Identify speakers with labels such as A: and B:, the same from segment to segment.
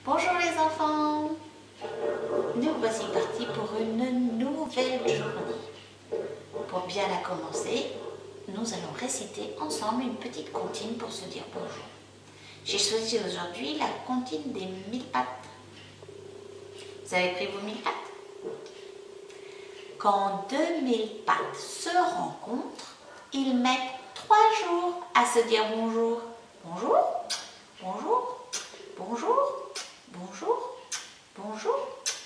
A: Bonjour les enfants, nous voici partis pour une nouvelle journée. Pour bien la commencer, nous allons réciter ensemble une petite comptine pour se dire bonjour. J'ai choisi aujourd'hui la comptine des 1000 pattes. Vous avez pris vos 1000 pattes? Quand 2000 pattes se rencontrent, ils mettent 3 jours à se dire bonjour. Bonjour, bonjour, bonjour, bonjour, bonjour.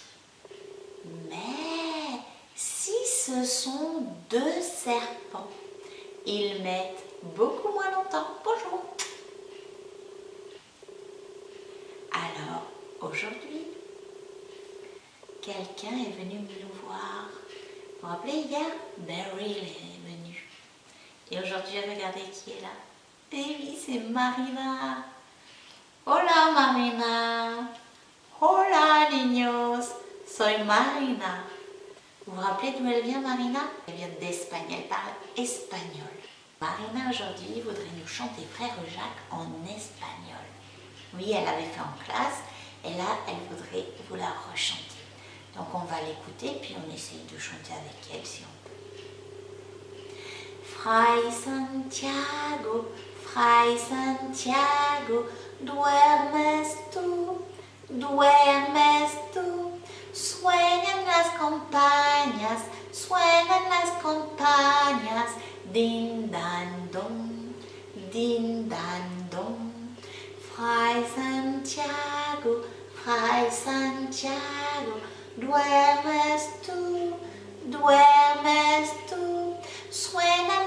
A: Mais si ce sont 2 serpents, ils mettent beaucoup moins longtemps. Bonjour. Alors, aujourd'hui, quelqu'un est venu nous voir. Vous vous rappelez, hier, Beryl est venue. Et aujourd'hui, regardez qui est là. Eh oui, c'est Marina. Hola, Marina. Hola, niños. Soy Marina. Vous vous rappelez d'où elle vient, Marina? Elle vient d'Espagne, elle parle espagnol. Marina, aujourd'hui, voudrait nous chanter Frère Jacques en espagnol. Oui, elle avait fait en classe, et là, elle voudrait vous la rechanter. Donc, on va l'écouter, puis on essaye de chanter avec elle, si on peut. Fray Santiago, duermes tú, sueñan las campañas, din dan don, din dan don. Fray Santiago, duermes tú, suenan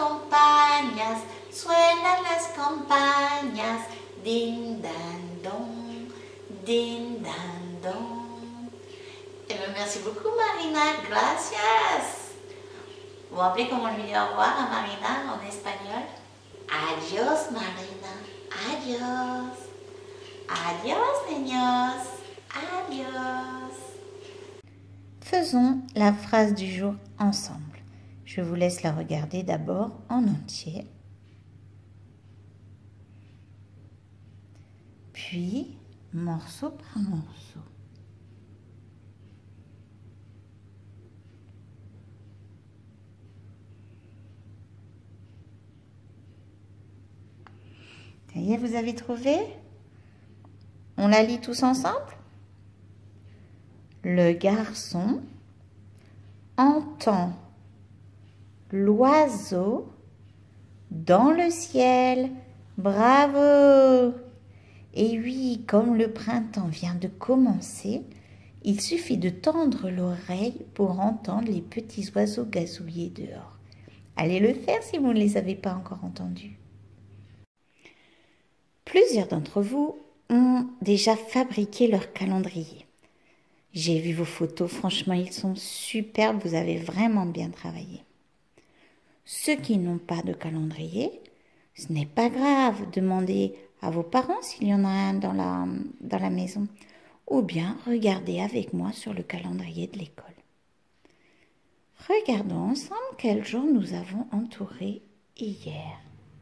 A: las campañas, din dan don, din dan don. Eh bien, merci beaucoup Marina, gracias. Vous vous rappelez comment on lui dit au revoir à Marina en espagnol? Adiós Marina, adiós. Adiós niños, adiós. Faisons la phrase du jour ensemble. Je vous laisse la regarder d'abord en entier. Puis, morceau par morceau. Ça y est, vous avez trouvé? On la lit tous ensemble? Le garçon entend l'oiseau dans le ciel. Bravo! Et oui, comme le printemps vient de commencer, il suffit de tendre l'oreille pour entendre les petits oiseaux gazouiller dehors. Allez le faire si vous ne les avez pas encore entendus. Plusieurs d'entre vous ont déjà fabriqué leur calendrier. J'ai vu vos photos, franchement, ils sont superbes, vous avez vraiment bien travaillé. Ceux qui n'ont pas de calendrier, ce n'est pas grave, demandez à vos parents s'il y en a un dans la maison, ou bien regardez avec moi sur le calendrier de l'école. Regardons ensemble quel jour nous avons entouré hier.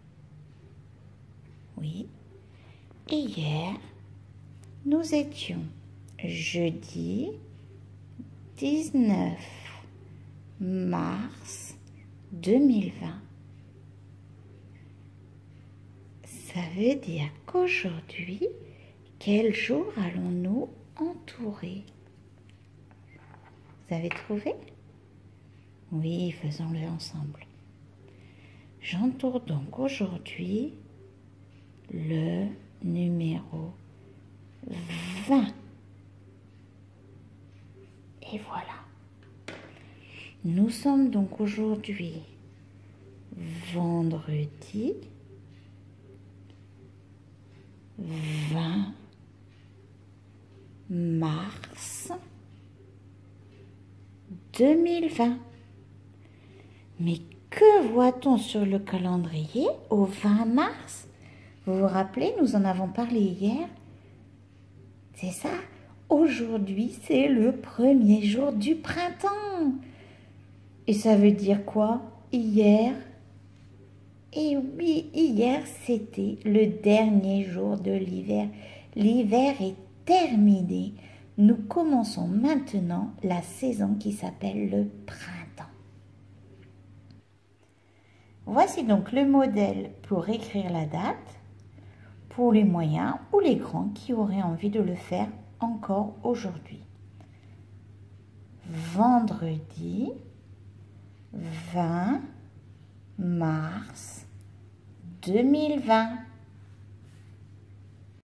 A: Oui, hier, nous étions jeudi 19 mars 2020. Ça veut dire qu'aujourd'hui, quel jour allons-nous entourer? Vous avez trouvé? Oui, faisons-le ensemble. J'entoure donc aujourd'hui le numéro 20. Et voilà. Nous sommes donc aujourd'hui vendredi 20 mars 2020. Mais que voit-on sur le calendrier au 20 mars? Vous vous rappelez, nous en avons parlé hier. C'est ça. Aujourd'hui, c'est le premier jour du printemps. Et ça veut dire quoi? Hier, Et oui, hier, c'était le dernier jour de l'hiver. L'hiver est terminé. Nous commençons maintenant la saison qui s'appelle le printemps. Voici donc le modèle pour écrire la date pour les moyens ou les grands qui auraient envie de le faire encore aujourd'hui. Vendredi 20 mars 2020.